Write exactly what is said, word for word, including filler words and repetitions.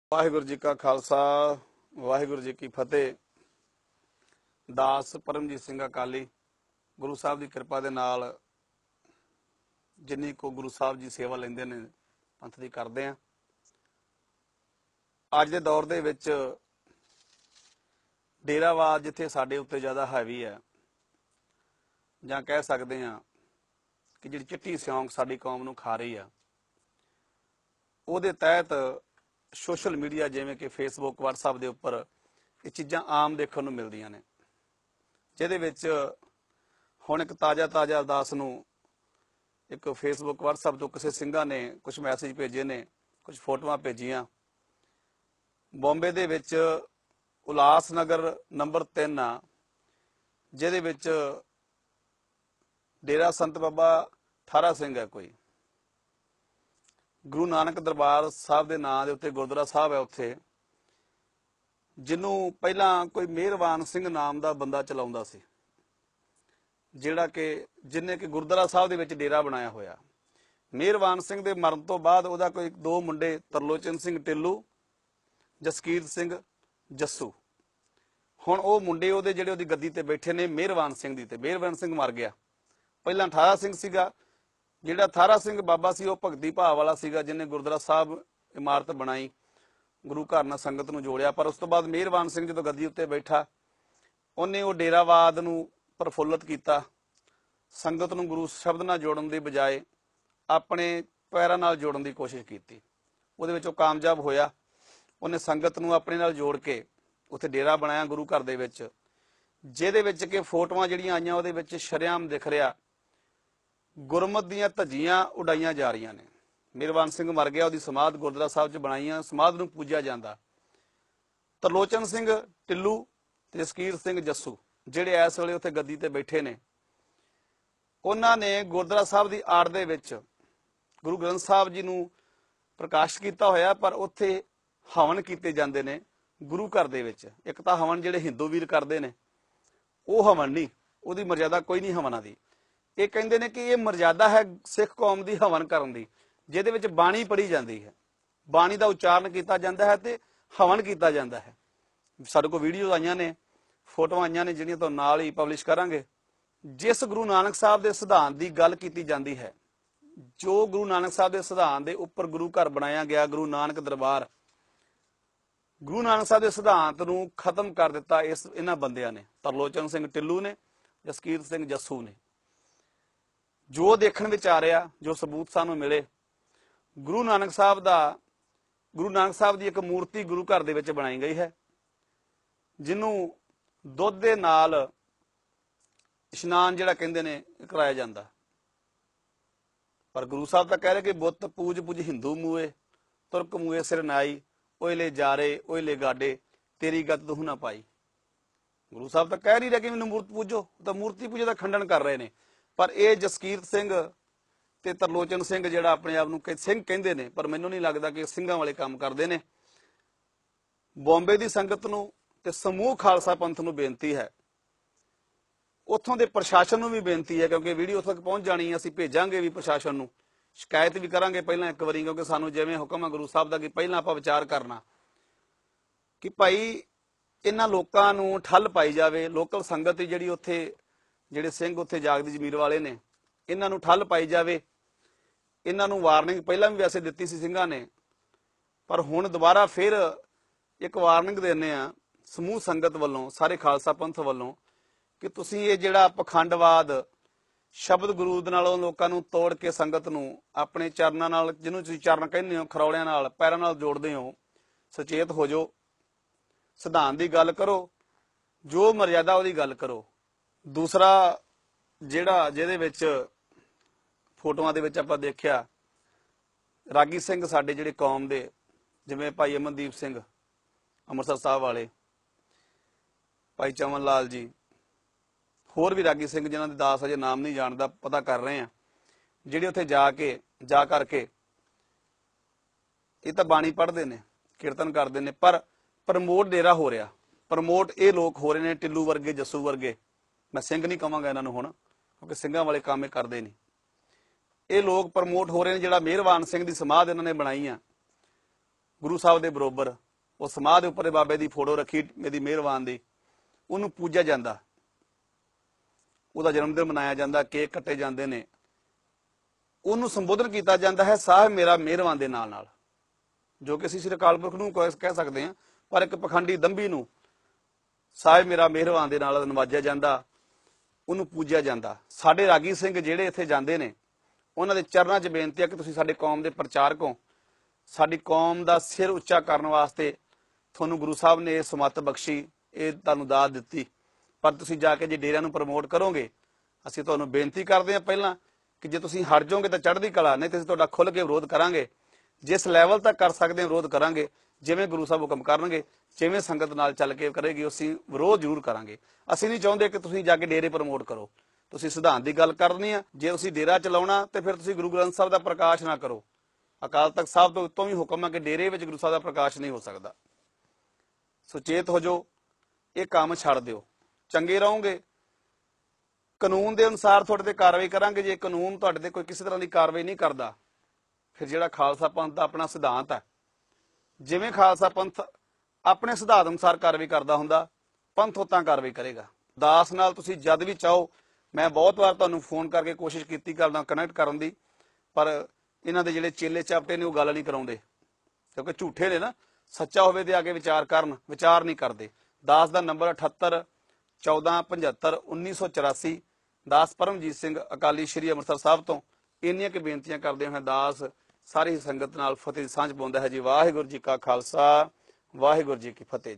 वाहिगुरु जी का खालसा वाहिगुरु जी की फतेह। दास परमजीत सिंह अकाली गुरु साहब की कृपा दे नाल जिन्नी को गुरु साहब जी सेवा लेंदे ने पंथ दी करदे आ। अज दे दौर दे विच डेरावाद जिथे साडे उत्ते ज़्यादा हैवी है जां कह सकते हैं कि जिहड़ी चिट्टी सिਉਂਕ साडी कौम नूं खा रही है, ਉਹਦੇ तहत सोशल मीडिया जिवें कि फेसबुक व्हाट्सएप के उपर ये चीज़ां आम देखने को मिलदियां ने, जिहदे विच हुण एक ताज़ा ताज़ा अरदास नूं एक फेसबुक व्हाट्सएप तो किसी सिंघां ने कुछ मैसेज भेजे ने, कुछ फोटोआं भेजियां। बॉम्बे दे विच उल्लासनगर नंबर तीन आ, जिहदे विच डेरा संत बाबा थारा सिंह है, कोई गुरु नानक दरबार साहब के नाम के उत्ते गुरुद्वारा साहब है उत्थे, जिन्हों पहला कोई मेहरबान सिंह नाम का बंदा चलाउंदा सी, जिहड़ा कि जिन्हें कि गुरुद्वारा साहब दे विच डेरा बनाया होया। मेहरबान सिंह के मरण तो बाद उहदा कोई दो मुंडे तरलोचन सिंह टिल्लू, जसकीर सिंह जस्सू, हुण वो मुंडे उहदे जिहड़े उहदी गद्दी ते बैठे ने मेहरबान सिंह दी ते मेहरबान सिंह मर गया। पहला थारा सिंह सीगा, जिहड़ा थारा सिंह बाबा सी वह भगती भाव वाला सीगा, जिन्हें गुरुद्वारा साहब इमारत बनाई, गुरु घर नाल संगत नूं जोड़िया। पर उस तो बाद मेहरबान सिंह जो गद्दी उत्ते बैठा, उन्हें वो डेरावाद नूं प्रफुल्लित किया, संगत नूं गुरु शब्द नाल जोड़न दी बजाय अपने पैरां नाल जोड़न दी कोशिश की। उहदे विच ओह कामयाब होया, उन्हें संगत नूं अपने नाल जोड़ के उत्थे डेरा बनाया गुरु घर दे विच, जिहदे विच कि फोटोआं जिहड़ियां आईयां उहदे विच शरेआम दिख रिहा गुरमत दीआं धज्जियां उडाईयां जा रहीआं ने। मेहरबान सिंह मर गया, उहदी समाध गुरुद्वारा साहब च बनाई, समाध नूं पूजिया जांदा। तरलोचन सिंह टिल्लू ते जसकीर सिंह जस्सू जिहड़े इस वेले उत्थे गद्दी ते बैठे ने, उन्हां ने गुरुद्वारा साहब दी आड़ दे विच गुरु ग्रंथ साहब जी नूं प्रकाशित कीता होया, पर उत्थे हवन कीते जांदे ने गुरु घर दे विच। एक तां हवन जिहड़े हिंदू वीर करदे ने ओह हवन नहीं, उहदी मर्यादा कोई नहीं हवनां दी। ये कहते हैं कि ये मर्यादा है सिख कौम की हवन करन दी, जिहदे विच बाणी पढ़ी जाती है, बाणी का उच्चारण किया जाता है ते हवन किया जाता है। साडे कोल वीडियो आईयां ने, फोटो आईयां ने, जिहड़ियां तुहानूं नाल ही पब्लिश करांगे। जिस गुरु नानक साहब के सिद्धांत की गल की जाती है, जो गुरु नानक साहब के सिद्धांत के उपर गुरु घर बनाया गया गुरु नानक दरबार, गुरु नानक साहब के सिद्धांत नूं खत्म कर दिता इस इन्हां बंदियां ने, तरलोचन सिंह टिल्लू ने, जसकीर सिंह जस्सू ने। जो देखण विच आ रहा, जो सबूत सानूं मिले, गुरु नानक साहब दा गुरु नानक साहब की एक मूर्ति गुरु घर दे विच बनाई गई है, जिन्हों दुध दे नाल इशनान जिहड़ा कहंदे ने कराया जांदा। पर गुरु साहब तां कह रहे कि बुत पूज पूज हिंदू मूए, तुरक मूए सिर नाई, ओले जारे ओले गाडे, तेरी गत तूं ना पाई। गुरु साहब तां कह नहीं रहे कि मैनूं मूर्त पूजो, तां मूर्ति पूजे दा खंडन कर रहे ने। पर यह जसकीर सिंह ते तरलोचन सिंह जिहड़ा अपने आप नूं सिंह कहंदे ने, पर मैनूं नहीं लगदा कि सिंघां वाले काम करदे ने। बॉम्बे दी संगत नूं ते समूह खालसा पंथ नूं बेनती है, उत्थों दे प्रशासन नूं भी बेनती है, क्योंकि वीडियो उत्थे तक पहुंच जानी है, असीं भेजांगे भी प्रशासन नूं, शिकायत भी करांगे पहलां एक वारी, क्योंकि सानूं जिवें हुक्म है गुरु साहब दा कि पहलां आपां विचार करना कि भाई इन्हां लोकां नूं ठੱਲ पाई जावे। लोकल संगत ही जिहड़ी उत्थे ਜਿਹੜੇ ਸਿੰਘ ਉੱਥੇ ਜਾਗਦੀ ਜ਼ਮੀਰ ਵਾਲੇ ਨੇ, ਇਹਨਾਂ ਨੂੰ ਠੱਲ ਪਾਈ ਜਾਵੇ। ਇਹਨਾਂ ਨੂੰ ਵਾਰਨਿੰਗ ਪਹਿਲਾਂ ਵੀ ਵੈਸੇ ਦਿੱਤੀ ਸੀ ਸਿੰਘਾਂ ਨੇ, ਪਰ ਹੁਣ ਦੁਬਾਰਾ ਫਿਰ ਇੱਕ ਵਾਰਨਿੰਗ ਦਿੰਦੇ ਆ ਸਮੂਹ ਸੰਗਤ ਵੱਲੋਂ, ਸਾਰੇ ਖਾਲਸਾ ਪੰਥ ਵੱਲੋਂ, ਕਿ ਤੁਸੀਂ ਇਹ ਜਿਹੜਾ ਪਖੰਡਵਾਦ ਸ਼ਬਦ ਗੁਰੂ ਦੇ ਨਾਲੋਂ ਲੋਕਾਂ ਨੂੰ ਤੋੜ ਕੇ ਸੰਗਤ ਨੂੰ ਆਪਣੇ ਚਰਨਾਂ ਨਾਲ, ਜਿਹਨੂੰ ਤੁਸੀਂ ਚਰਨ ਕਹਿੰਦੇ ਹੋ, ਖਰੌਲਿਆਂ ਨਾਲ ਪੈਰਾਂ ਨਾਲ ਜੋੜਦੇ ਹੋ, ਸੁਚੇਤ ਹੋ ਜਾਓ, ਸਿਧਾਂਤ ਦੀ ਗੱਲ ਕਰੋ, ਜੋ ਮਰਿਆਦਾ ਉਹਦੀ ਗੱਲ ਕਰੋ। दूसरा जिहड़ा जिहदे विच फोटोआं दे विच आपां देखिया रागी सिंह साडे जिहड़े कौम दे, जिवें भाई अमनदीप सिंह अमृतसर साहब वाले, भाई चमन लाल जी, होर भी रागी सिंह जिन्हां दे दास अजे नाम नहीं जानदा, पता कर रहे हैं, जिहड़े उत्थे जाके जा करके ये तां बाणी पढ़दे ने, कीर्तन करदे ने, पर प्रमोट डेरा हो रहा, प्रमोट ये लोग हो रहे हैं, टिल्लू वर्गे जस्सू वर्गे। मैं सिंह नहीं कहांगा इन्हां नूं हुण, क्योंकि ਸਿੰਘਾਂ वाले काम ये करते नहीं। ये लोग प्रमोट हो रहे हैं, जिहड़ा मेहरबान सिंह की समाध इन्होंने बनाई आ, ਗੁਰੂ ਸਾਹਿਬ ਦੇ ਬਰੋਬਰ ਉਹ ਸਮਾਧ ਦੇ ਉੱਪਰ ਬਾਬੇ ਦੀ ਫੋਟੋ ਰੱਖੀ ਮੇਰੀ ਮਿਹਰਬਾਨ ਦੀ, ਉਹਨੂੰ ਪੂਜਿਆ ਜਾਂਦਾ, ਉਹਦਾ ਜਨਮ ਦਿਨ ਮਨਾਇਆ ਜਾਂਦਾ, ਕੇਕ ਕੱਟੇ ਜਾਂਦੇ ਨੇ, ਉਹਨੂੰ ਸੰਬੋਧਨ ਕੀਤਾ ਜਾਂਦਾ ਹੈ ਸਾਹਿਬ ਮੇਰਾ ਮਿਹਰਬਾਨ ਦੇ ਨਾਲ ਨਾਲ, ਜੋ ਕਿ ਅਸੀਂ ਸ੍ਰੀ ਅਕਾਲ ਪੁਰਖ ਨੂੰ ਕਹਿ ਸਕਦੇ ਹਾਂ। ਪਰ ਇੱਕ ਪਖੰਡੀ ਦੰਭੀ ਨੂੰ ਸਾਹਿਬ ਮੇਰਾ ਮਿਹਰਬਾਨ ਦੇ ਨਾਲ ਨਵਾਜਿਆ ਜਾਂਦਾ, ਉਹਨੂੰ ਪੂਜਿਆ ਜਾਂਦਾ। ਸਾਡੇ ਰਾਗੀ ਸਿੰਘ ਜਿਹੜੇ ਇੱਥੇ ਜਾਂਦੇ ਨੇ, ਉਹਨਾਂ ਦੇ ਚਰਨਾਂ 'ਚ ਬੇਨਤੀ ਹੈ ਕਿ ਤੁਸੀਂ ਸਾਡੇ ਕੌਮ ਦੇ ਪ੍ਰਚਾਰਕ ਹੋ, ਸਾਡੀ ਕੌਮ ਦਾ ਸਿਰ ਉੱਚਾ ਕਰਨ ਵਾਸਤੇ ਤੁਹਾਨੂੰ ਗੁਰੂ ਸਾਹਿਬ ਨੇ ਇਹ ਸਮੱਤ ਬਖਸ਼ੀ, ਇਹ ਤੁਹਾਨੂੰ ਦਾਤ ਦਿੱਤੀ, ਪਰ ਤੁਸੀਂ ਜਾ ਕੇ ਜੇ ਡੇਰਿਆਂ ਨੂੰ ਪ੍ਰਮੋਟ ਕਰੋਗੇ, ਅਸੀਂ ਤੁਹਾਨੂੰ ਬੇਨਤੀ ਕਰਦੇ ਹਾਂ ਪਹਿਲਾਂ ਕਿ ਜੇ ਤੁਸੀਂ ਹਟ ਜਾਓਗੇ ਤਾਂ ਚੜ੍ਹਦੀ ਕਲਾ, ਨਹੀਂ ਤੇ ਅਸੀਂ ਤੁਹਾਡਾ ਖੁੱਲ੍ਹ ਕੇ ਵਿਰੋਧ ਕਰਾਂਗੇ। ਜਿਸ ਲੈਵਲ ਤੱਕ ਕਰ ਸਕਦੇ ਹਾਂ ਵਿਰੋਧ ਕਰਾਂਗੇ, ਜਿਵੇਂ ਗੁਰੂ ਸਾਹਿਬ ਹੁਕਮ ਕਰਨਗੇ, ਜਿਵੇਂ ਸੰਗਤ ਨਾਲ ਚੱਲ ਕੇ ਕਰੇਗੀ, ਅਸੀਂ ਵਿਰੋਧ ਜ਼ਰੂਰ ਕਰਾਂਗੇ। ਅਸੀਂ ਨਹੀਂ ਚਾਹੁੰਦੇ ਕਿ ਤੁਸੀਂ ਜਾ ਕੇ ਡੇਰੇ ਪ੍ਰਮੋਟ ਕਰੋ। ਤੁਸੀਂ ਸਿਧਾਂਤ ਦੀ ਗੱਲ ਕਰਨੀ ਆ, ਜੇ ਤੁਸੀਂ ਡੇਰਾ ਚਲਾਉਣਾ ਤੇ ਫਿਰ ਤੁਸੀਂ ਗੁਰੂ ਗ੍ਰੰਥ ਸਾਹਿਬ ਦਾ ਪ੍ਰਕਾਸ਼ ਨਾ ਕਰੋ। ਅਕਾਲ ਤਖਤ ਸਾਹਿਬ ਤੋਂ ਉੱਤੋਂ ਵੀ ਹੁਕਮ ਹੈ ਕਿ ਡੇਰੇ ਵਿੱਚ ਗੁਰੂ ਸਾਹਿਬ ਦਾ ਪ੍ਰਕਾਸ਼ ਨਹੀਂ ਹੋ ਸਕਦਾ। ਸੁਚੇਤ ਹੋ ਜਾਓ, ਇਹ ਕੰਮ ਛੱਡ ਦਿਓ, ਚੰਗੇ ਰਹੋਗੇ। ਕਾਨੂੰਨ ਦੇ ਅਨੁਸਾਰ ਤੁਹਾਡੇ ਤੇ ਕਾਰਵਾਈ ਕਰਾਂਗੇ। ਜੇ ਕਾਨੂੰਨ ਤੁਹਾਡੇ ਤੇ ਕੋਈ ਕਿਸੇ ਤਰ੍ਹਾਂ ਦੀ ਕਾਰਵਾਈ ਨਹੀਂ ਕਰਦਾ, ਫਿਰ ਜਿਹੜਾ ਖਾਲਸਾ ਪੰਥ ਦਾ ਆਪਣਾ ਸਿਧਾਂਤ ਹੈ, ਜਿਵੇਂ ਖਾਲਸਾ ਪੰਥ ਆਪਣੇ ਸਿਧਾਂਤ ਅਨੁਸਾਰ ਕਾਰਵਾਈ ਕਰਦਾ ਹੁੰਦਾ, ਪੰਥ ਉਤਾਂ ਕਾਰਵਾਈ ਕਰੇਗਾ। ਦਾਸ ਨਾਲ ਤੁਸੀਂ ਜਦ ਵੀ ਚਾਹੋ, ਮੈਂ ਬਹੁਤ ਵਾਰ ਤੁਹਾਨੂੰ ਫੋਨ ਕਰਕੇ ਕੋਸ਼ਿਸ਼ ਕੀਤੀ ਕਰਦਾ ਕਨੈਕਟ ਕਰਨ ਦੀ, ਪਰ ਇਹਨਾਂ ਦੇ ਜਿਹੜੇ ਚੇਲੇ ਚਾਪਟੇ ਨੇ ਉਹ ਗੱਲ ਨਹੀਂ ਕਰਾਉਂਦੇ, ਕਿਉਂਕਿ ਝੂਠੇ ਨੇ ਨਾ। ਸੱਚਾ ਹੋਵੇ ਤੇ ਆ ਕੇ ਵਿਚਾਰ ਕਰਨ, ਵਿਚਾਰ ਨਹੀਂ ਕਰਦੇ। ਦਾਸ ਦਾ ਨੰਬਰ ਅਠੱਤਰ ਚੌਦਾਂ ਪਝੱਤਰ ਉੱਨੀ ਸੌ ਚੁਰਾਸੀ। ਦਾਸ ਪਰਮਜੀਤ ਸਿੰਘ, ਅਕਾਲੀ ਸ਼੍ਰੀ ਅੰਮ੍ਰਿਤਸਰ ਸਾਹਿਬ ਤੋਂ ਇੰਨੀਆਂ ਕਿ ਬੇਨਤੀਆਂ ਕਰਦੇ ਹੋਏ ਦਾਸ ਸਾਰੀ ਸੰਗਤ ਨਾਲ ਫਤਿਹ ਦੀ ਸਾਂਝ ਪਾਉਂਦਾ ਹੈ ਜੀ। ਵਾਹਿਗੁਰੂ ਜੀ ਕਾ ਖਾਲਸਾ, ਵਾਹਿਗੁਰੂ ਜੀ ਕੀ ਫਤਿਹ।